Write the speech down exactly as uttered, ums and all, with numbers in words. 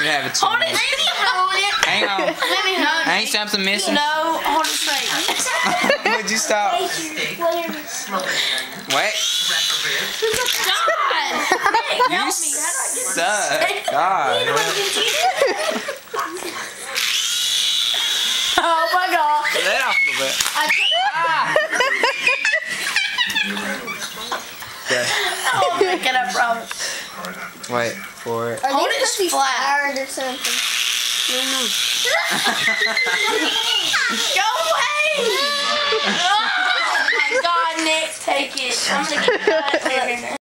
to have a two. Hold it, let me hold it. Hang on. Let me hold it. Ain't something missing? No, hold it straight. Would you stop? Wait. God! You suck. God. Oh my God. Let off a little bit. I Ah. Okay. I'll pick it up, Robert. Wait for it. Are Hold they it supposed to be flat. flat or something? Go away! Oh my God, Nick, take it. I'm gonna get cut.